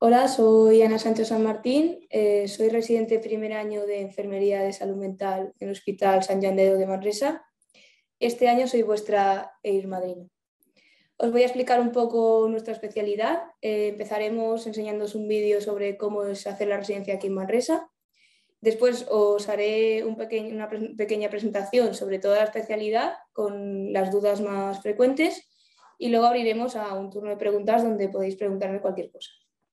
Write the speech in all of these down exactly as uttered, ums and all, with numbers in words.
Hola, soy Ana Sancho San Martín, eh, soy residente primer año de Enfermería de Salud Mental en el Hospital Sant Joan de Déu de Manresa. Este año soy vuestra E I R madrina. Os voy a explicar un poco nuestra especialidad. Eh, empezaremos enseñándoos un vídeo sobre cómo es hacer la residencia aquí en Manresa. Después os haré un pequeño, una pre- pequeña presentación sobre toda la especialidad con las dudas más frecuentes y luego abriremos a un turno de preguntas donde podéis preguntarme cualquier cosa.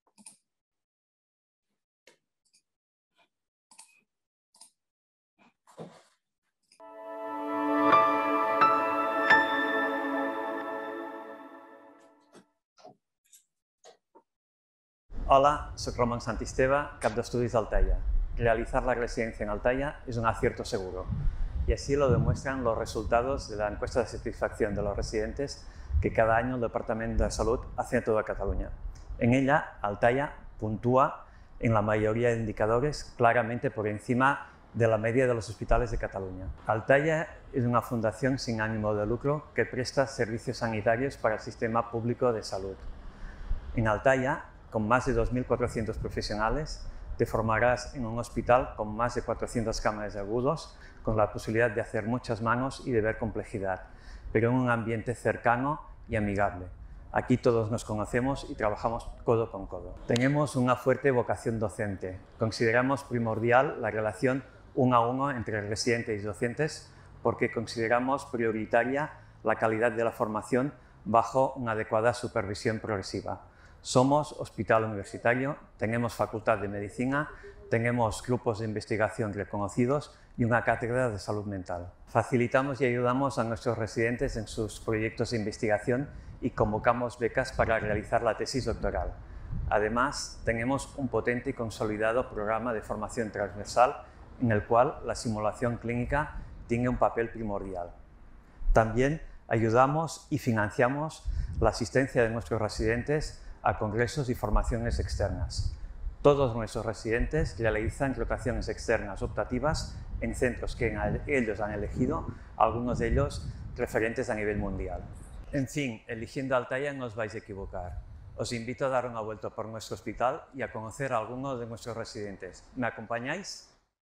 Hola, soy Roman Santisteva, cap d'estudis d'Altaya. Realizar la residencia en Altaia es un acierto seguro, y así lo demuestran los resultados de la encuesta de satisfacción de los residentes que cada año el Departamento de Salud hace en toda Cataluña. En ella, Altaia puntúa en la mayoría de indicadores claramente por encima de la media de los hospitales de Cataluña. Altaia es una fundación sin ánimo de lucro que presta servicios sanitarios para el sistema público de salud. En Altaia, con más de dos mil cuatrocientos profesionales, te formarás en un hospital con más de cuatrocientas cámaras de agudos, con la posibilidad de hacer muchas manos y de ver complejidad, pero en un ambiente cercano y amigable. Aquí todos nos conocemos y trabajamos codo con codo. Tenemos una fuerte vocación docente. Consideramos primordial la relación uno a uno entre residentes y docentes porque consideramos prioritaria la calidad de la formación bajo una adecuada supervisión progresiva. Somos hospital universitario, tenemos facultad de medicina, tenemos grupos de investigación reconocidos y una cátedra de salud mental. Facilitamos y ayudamos a nuestros residentes en sus proyectos de investigación y convocamos becas para realizar la tesis doctoral. Además, tenemos un potente y consolidado programa de formación transversal en el cual la simulación clínica tiene un papel primordial. También ayudamos y financiamos la asistencia de nuestros residentes a congresos y formaciones externas. Todos nuestros residentes realizan rotaciones externas optativas en centros que ellos han elegido, algunos de ellos referentes a nivel mundial. En fin, eligiendo Altaia no os vais a equivocar. Os invito a dar una vuelta por nuestro hospital y a conocer a algunos de nuestros residentes. ¿Me acompañáis?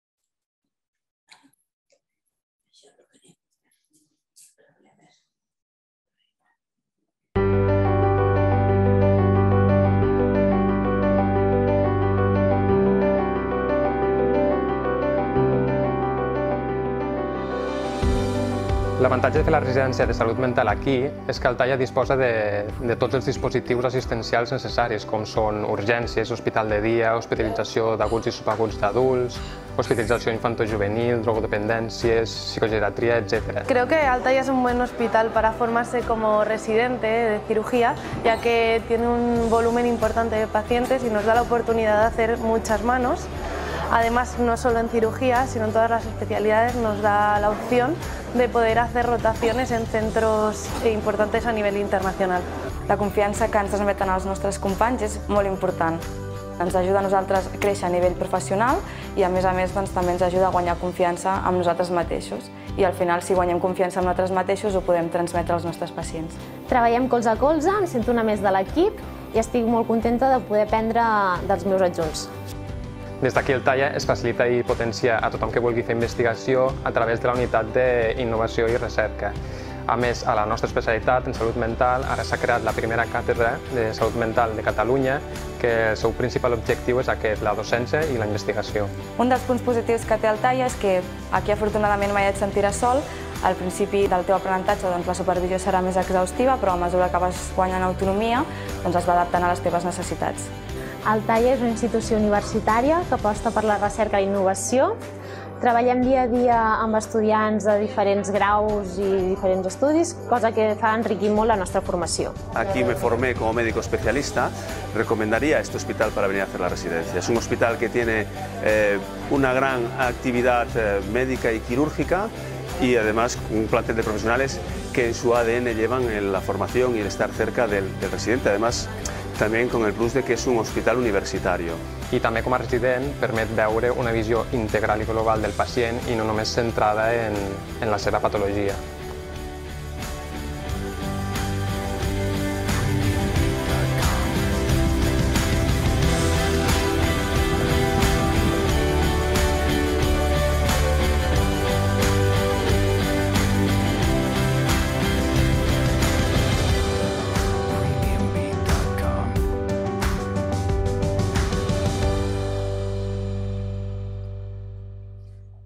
L'avantatge de fer la residència de salut mental aquí és que Altaia disposa de, de tots els dispositius assistencials necessaris, com són urgències, hospital de dia, hospitalització d'aguts i subaguts d'adults, hospitalització infantojuvenil, drogodependències, psicogeriatría, etcétera. Creo que Altaia es un buen hospital para formarse como residente de cirugía, ya que tiene un volumen importante de pacientes y nos da la oportunidad de hacer muchas manos. Además, no solo en cirugía, sino en todas las especialidades nos da la opción de poder hacer rotaciones en centros importantes a nivell internacional. La confiança que ens transmeten els nostres companys és molt important. Ens ajuda a nosaltres a créixer a nivell professional i, a més a més, doncs, també ens ajuda a guanyar confiança amb nosaltres mateixos. I al final, si guanyem confiança amb nosaltres mateixos, ho podem transmetre als nostres pacients. Treballem colze a colze, em sento una més de l'equip i estic molt contenta de poder aprendre dels meus adjunts. Des d'aquí Altaia es facilita i potencia a tothom que vulgui fer investigació a través de la unitat d'innovació i recerca. A més, a la nostra especialitat en salut mental ara s'ha creat la primera càtedra de salut mental de Catalunya, que el seu principal objectiu és aquest, la docència i la investigació. Un dels punts positius que té Altaia és que aquí afortunadament mai et sentiràs sol. Al principi del teu aprenentatge doncs, la supervisió serà més exhaustiva, però a mesura que vas guanyant autonomia doncs es va adaptant a les teves necessitats. Altaia és una institució universitària que aposta per la recerca i innovació. Treballem dia a dia amb estudiants de diferents graus i diferents estudis, cosa que fa enriquir molt la nostra formació. Aquí me formé como médico especialista. Recomendaría este hospital para venir a hacer la residencia. Es un hospital que tiene eh, una gran actividad eh, médica y quirúrgica y además un plantel de profesionales que en su A D N llevan la formación y el estar cerca del, del residente. Además, también con el plus de que és un hospital universitario. I també com a resident permet veure una visió integral i global del pacient i no només centrada en, en la seva patologia.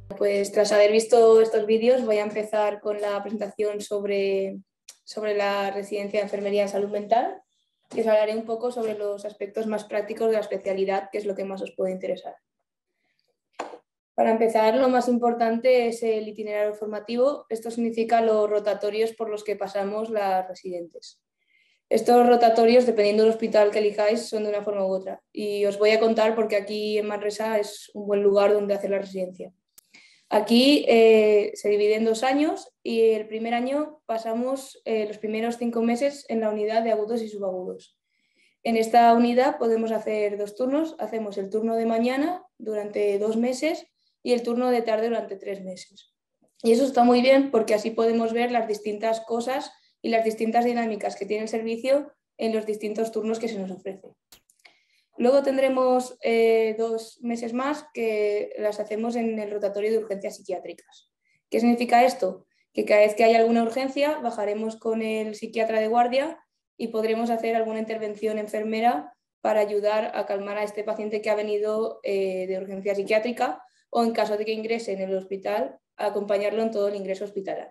Pues tras haber visto estos vídeos voy a empezar con la presentación sobre, sobre la residencia de enfermería de salud mental y os hablaré un poco sobre los aspectos más prácticos de la especialidad, que es lo que más os puede interesar. Para empezar, lo más importante es el itinerario formativo. Esto significa los rotatorios por los que pasamos las residentes. Estos rotatorios, dependiendo del hospital que elijáis, son de una forma u otra. Y os voy a contar porque aquí en Manresa es un buen lugar donde hacer la residencia. Aquí eh, se divide en dos años y el primer año pasamos eh, los primeros cinco meses en la unidad de agudos y subagudos. En esta unidad podemos hacer dos turnos. Hacemos el turno de mañana durante dos meses y el turno de tarde durante tres meses. Y eso está muy bien porque así podemos ver las distintas cosas y las distintas dinámicas que tiene el servicio en los distintos turnos que se nos ofrece. Luego tendremos eh, dos meses más que las hacemos en el rotatorio de urgencias psiquiátricas. ¿Qué significa esto? Que cada vez que haya alguna urgencia bajaremos con el psiquiatra de guardia y podremos hacer alguna intervención enfermera para ayudar a calmar a este paciente que ha venido eh, de urgencia psiquiátrica o en caso de que ingrese en el hospital, acompañarlo en todo el ingreso hospitalario.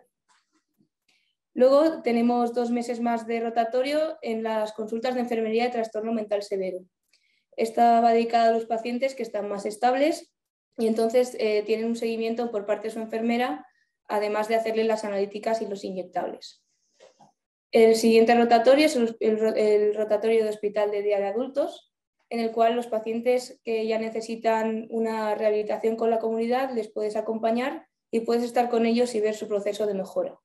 Luego tenemos dos meses más de rotatorio en las consultas de enfermería de trastorno mental severo. Esta va dedicada a los pacientes que están más estables y entonces eh, tienen un seguimiento por parte de su enfermera, además de hacerle las analíticas y los inyectables. El siguiente rotatorio es el, el, el rotatorio de hospital de día de adultos, en el cual los pacientes que ya necesitan una rehabilitación con la comunidad les puedes acompañar y puedes estar con ellos y ver su proceso de mejora.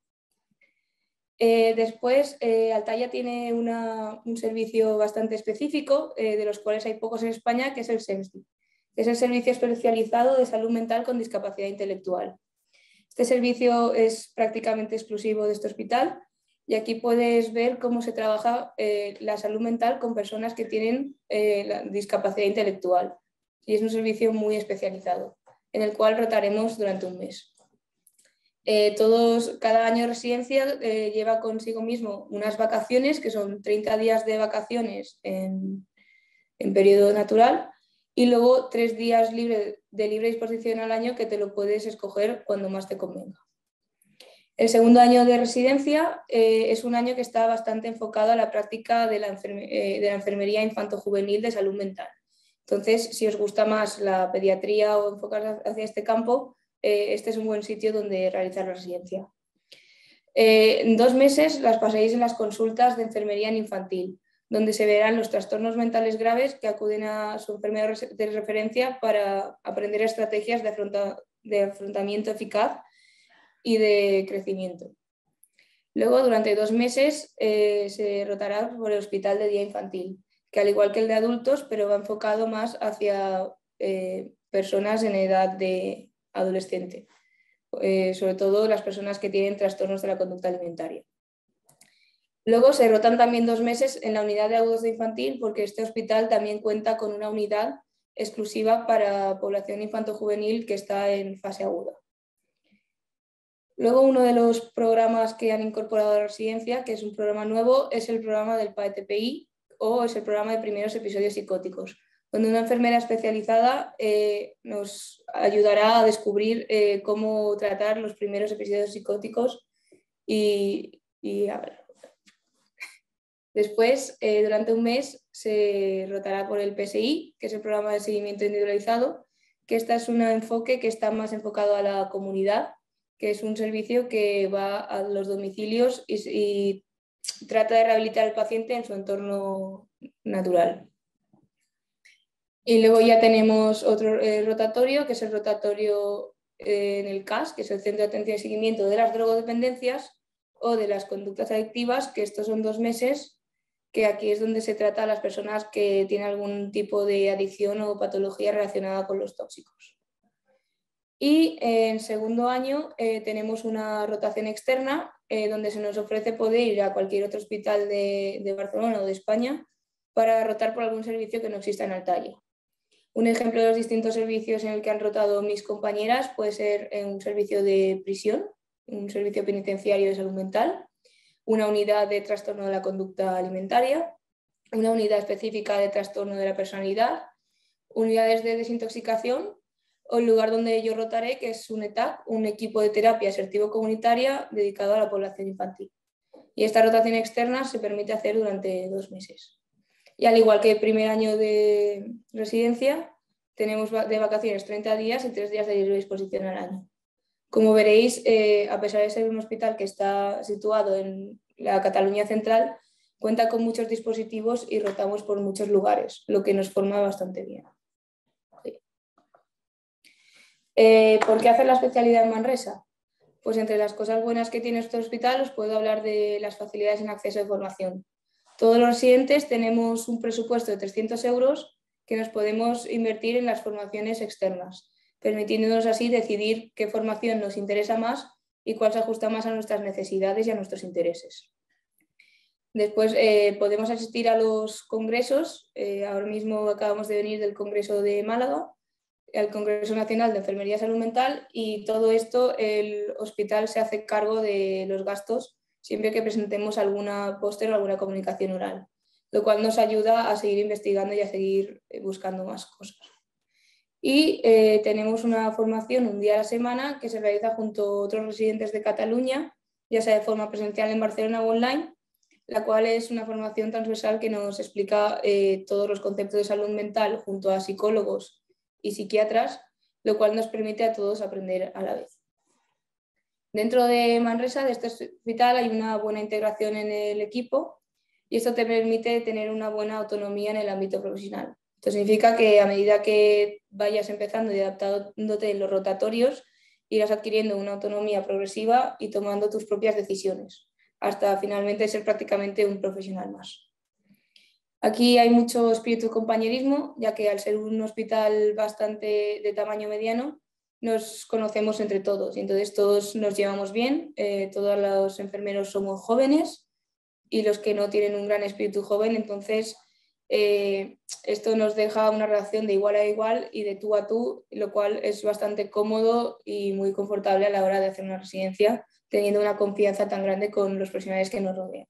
Eh, después, eh, Altaya tiene una, un servicio bastante específico, eh, de los cuales hay pocos en España, que es el SENSDI. Es el Servicio Especializado de Salud Mental con Discapacidad Intelectual. Este servicio es prácticamente exclusivo de este hospital y aquí puedes ver cómo se trabaja eh, la salud mental con personas que tienen eh, la discapacidad intelectual. Y es un servicio muy especializado, en el cual rotaremos durante un mes. Eh, todos, cada año de residencia eh, lleva consigo mismo unas vacaciones, que son treinta días de vacaciones en, en periodo natural, y luego tres días libre, de libre disposición al año que te lo puedes escoger cuando más te convenga. El segundo año de residencia eh, es un año que está bastante enfocado a la práctica de la, enferme, eh, de la enfermería infanto-juvenil de salud mental. Entonces, si os gusta más la pediatría o enfocar hacia este campo, eh, este es un buen sitio donde realizar la residencia. Eh, en dos meses las pasaréis en las consultas de enfermería en infantil, donde se verán los trastornos mentales graves que acuden a su enfermera de referencia para aprender estrategias de, afronta, de afrontamiento eficaz y de crecimiento. Luego, durante dos meses, eh, se rotará por el hospital de día infantil, que al igual que el de adultos, pero va enfocado más hacia eh, personas en edad de adolescente, eh, sobre todo las personas que tienen trastornos de la conducta alimentaria. Luego se rotan también dos meses en la unidad de agudos de infantil, porque este hospital también cuenta con una unidad exclusiva para población infanto-juvenil que está en fase aguda. Luego, uno de los programas que han incorporado a la residencia, que es un programa nuevo, es el programa del P A E T P I o es el programa de primeros episodios psicóticos, donde una enfermera especializada eh, nos ayudará a descubrir eh, cómo tratar los primeros episodios psicóticos y, y a ver. Después, eh, durante un mes, se rotará por el P S I, que es el programa de seguimiento individualizado, que este es un enfoque que está más enfocado a la comunidad, que es un servicio que va a los domicilios y, y trata de rehabilitar al paciente en su entorno natural. Y luego ya tenemos otro eh, rotatorio, que es el rotatorio eh, en el C A S, que es el Centro de Atención y Seguimiento de las Drogodependencias o de las Conductas Adictivas, que estos son dos meses, que aquí es donde se trata a las personas que tienen algún tipo de adicción o patología relacionada con los tóxicos. Y eh, en segundo año eh, tenemos una rotación externa eh, donde se nos ofrece poder ir a cualquier otro hospital de, de Barcelona o de España para rotar por algún servicio que no exista en Altaya. Un ejemplo de los distintos servicios en el que han rotado mis compañeras puede ser en un servicio de prisión, un servicio penitenciario de salud mental, una unidad de trastorno de la conducta alimentaria, una unidad específica de trastorno de la personalidad, unidades de desintoxicación o el lugar donde yo rotaré, que es un E T A C, un equipo de terapia asertivo comunitaria dedicado a la población infantil. Y esta rotación externa se permite hacer durante dos meses. Y al igual que el primer año de residencia, tenemos de vacaciones treinta días y tres días de libre disposición al año. Como veréis, eh, a pesar de ser un hospital que está situado en la Cataluña central, cuenta con muchos dispositivos y rotamos por muchos lugares, lo que nos forma bastante bien. Sí. Eh, ¿Por qué hacer la especialidad en Manresa? Pues entre las cosas buenas que tiene este hospital os puedo hablar de las facilidades en acceso a formación. Todos los residentes tenemos un presupuesto de trescientos euros que nos podemos invertir en las formaciones externas, permitiéndonos así decidir qué formación nos interesa más y cuál se ajusta más a nuestras necesidades y a nuestros intereses. Después eh, podemos asistir a los congresos. Eh, ahora mismo acabamos de venir del Congreso de Málaga, al Congreso Nacional de Enfermería y Salud Mental, y todo esto el hospital se hace cargo de los gastos siempre que presentemos alguna póster o alguna comunicación oral, lo cual nos ayuda a seguir investigando y a seguir buscando más cosas. Y eh, tenemos una formación un día a la semana que se realiza junto a otros residentes de Cataluña, ya sea de forma presencial en Barcelona o online, la cual es una formación transversal que nos explica eh, todos los conceptos de salud mental junto a psicólogos y psiquiatras, lo cual nos permite a todos aprender a la vez. Dentro de Manresa, de este hospital, hay una buena integración en el equipo y esto te permite tener una buena autonomía en el ámbito profesional. Esto significa que a medida que vayas empezando y adaptándote en los rotatorios, irás adquiriendo una autonomía progresiva y tomando tus propias decisiones, hasta finalmente ser prácticamente un profesional más. Aquí hay mucho espíritu de compañerismo, ya que al ser un hospital bastante de tamaño mediano, nos conocemos entre todos y entonces todos nos llevamos bien, eh, todos los enfermeros somos jóvenes y los que no tienen un gran espíritu joven, entonces eh, esto nos deja una relación de igual a igual y de tú a tú, lo cual es bastante cómodo y muy confortable a la hora de hacer una residencia, teniendo una confianza tan grande con los profesionales que nos rodean.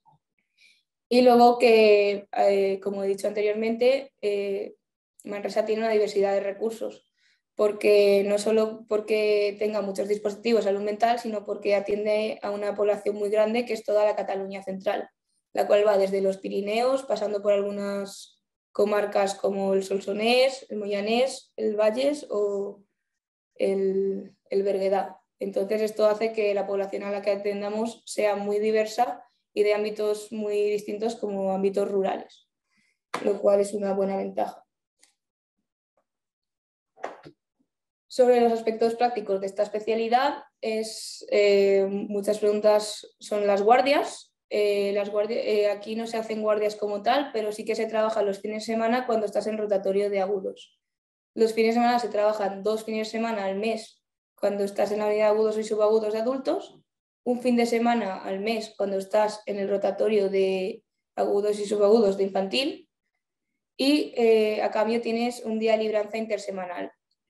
Y luego que, eh, como he dicho anteriormente, eh, Manresa tiene una diversidad de recursos, porque no solo porque tenga muchos dispositivos de salud mental, sino porque atiende a una población muy grande que es toda la Cataluña central, la cual va desde los Pirineos, pasando por algunas comarcas como el Solsonès, el Moianès, el Valles o el, el Berguedà. Entonces esto hace que la población a la que atendamos sea muy diversa y de ámbitos muy distintos como ámbitos rurales, lo cual es una buena ventaja. Sobre los aspectos prácticos de esta especialidad, es, eh, muchas preguntas son las guardias. Eh, las guardias eh, aquí no se hacen guardias como tal, pero sí que se trabaja los fines de semana cuando estás en rotatorio de agudos. Los fines de semana se trabajan dos fines de semana al mes cuando estás en la unidad de agudos y subagudos de adultos, un fin de semana al mes cuando estás en el rotatorio de agudos y subagudos de infantil y eh, a cambio tienes un día de libranza intersemanal.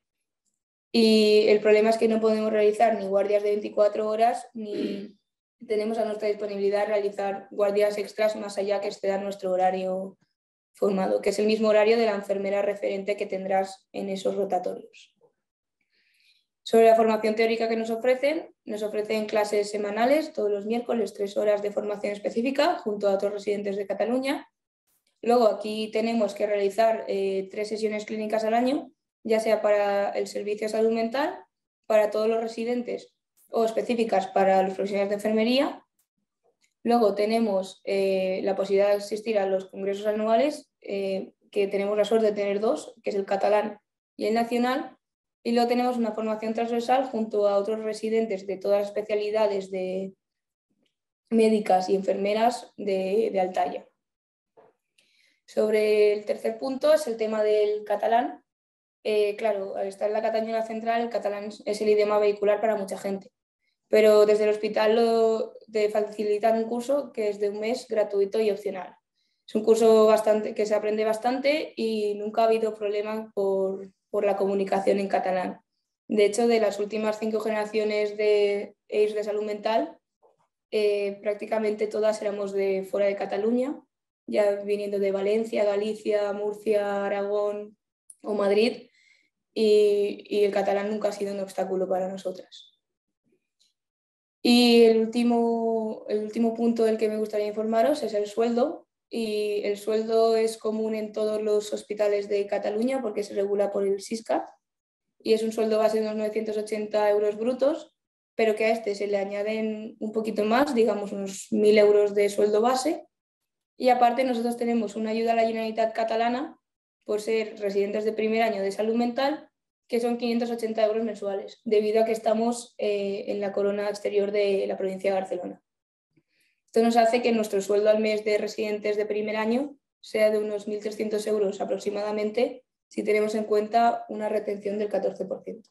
Y el problema es que no podemos realizar ni guardias de veinticuatro horas ni tenemos a nuestra disponibilidad realizar guardias extras más allá que exceda nuestro horario formado, que es el mismo horario de la enfermera referente que tendrás en esos rotatorios. Sobre la formación teórica que nos ofrecen, nos ofrecen clases semanales, todos los miércoles, tres horas de formación específica junto a otros residentes de Cataluña. Luego aquí tenemos que realizar eh, tres sesiones clínicas al año, ya sea para el servicio de salud mental, para todos los residentes o específicas para los profesionales de enfermería. Luego tenemos eh, la posibilidad de asistir a los congresos anuales, eh, que tenemos la suerte de tener dos, que es el catalán y el nacional. Y luego tenemos una formación transversal junto a otros residentes de todas las especialidades de médicas y enfermeras de, de Altaya. Sobre el tercer punto es el tema del catalán. Eh, claro, al estar en la Cataluña central, el catalán es el idioma vehicular para mucha gente. Pero desde el hospital lo, te facilitan un curso que es de un mes gratuito y opcional. Es un curso bastante, que se aprende bastante y nunca ha habido problema por, por la comunicación en catalán. De hecho, de las últimas cinco generaciones de E I R S de salud mental, eh, prácticamente todas éramos de fuera de Cataluña, ya viniendo de Valencia, Galicia, Murcia, Aragón o Madrid. y, y el catalán nunca ha sido un obstáculo para nosotras. Y el último, el último punto del que me gustaría informaros es el sueldo. Y el sueldo es común en todos los hospitales de Cataluña porque se regula por el Siscat y es un sueldo base de unos novecientos ochenta euros brutos, pero que a este se le añaden un poquito más, digamos unos mil euros de sueldo base. Y aparte nosotros tenemos una ayuda a la Generalitat catalana por ser residentes de primer año de salud mental, que son quinientos ochenta euros mensuales, debido a que estamos eh, en la corona exterior de la provincia de Barcelona. Esto nos hace que nuestro sueldo al mes de residentes de primer año sea de unos mil trescientos euros aproximadamente, si tenemos en cuenta una retención del catorce por ciento.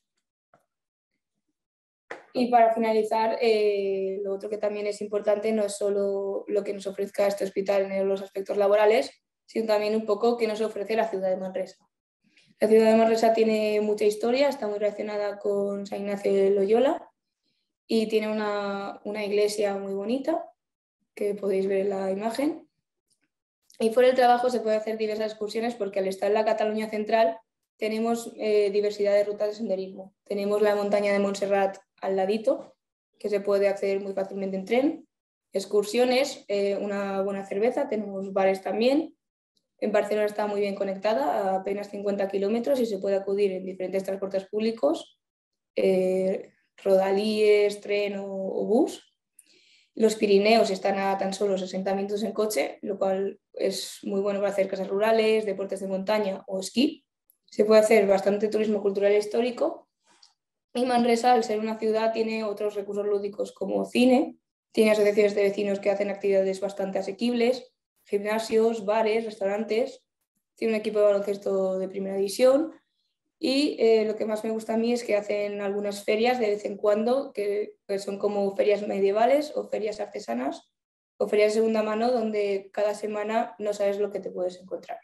Y para finalizar, eh, lo otro que también es importante no es solo lo que nos ofrezca este hospital en los aspectos laborales, sino también un poco qué nos ofrece la ciudad de Manresa. La ciudad de Manresa tiene mucha historia, está muy relacionada con San Ignacio de Loyola y tiene una, una iglesia muy bonita, que podéis ver en la imagen. Y fuera del trabajo se puede hacer diversas excursiones porque al estar en la Cataluña central tenemos eh, diversidad de rutas de senderismo. Tenemos la montaña de Montserrat al ladito, que se puede acceder muy fácilmente en tren. Excursiones, eh, una buena cerveza, tenemos bares también. En Barcelona está muy bien conectada, a apenas cincuenta kilómetros y se puede acudir en diferentes transportes públicos, eh, rodalíes, tren o, o bus. Los Pirineos están a tan solo sesenta minutos en coche, lo cual es muy bueno para hacer casas rurales, deportes de montaña o esquí. Se puede hacer bastante turismo cultural e histórico. Y Manresa, al ser una ciudad, tiene otros recursos lúdicos como cine, tiene asociaciones de vecinos que hacen actividades bastante asequibles, gimnasios, bares, restaurantes, tiene un equipo de baloncesto de primera división. Y eh, lo que más me gusta a mí es que hacen algunas ferias de vez en cuando, que, que son como ferias medievales o ferias artesanas o ferias de segunda mano, donde cada semana no sabes lo que te puedes encontrar.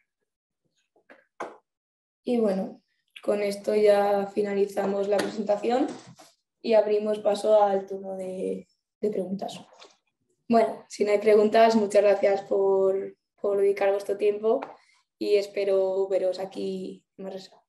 Y bueno, con esto ya finalizamos la presentación y abrimos paso al turno de, de preguntas. Bueno, si no hay preguntas, muchas gracias por, por dedicar vuestro tiempo y espero veros aquí en Manresa.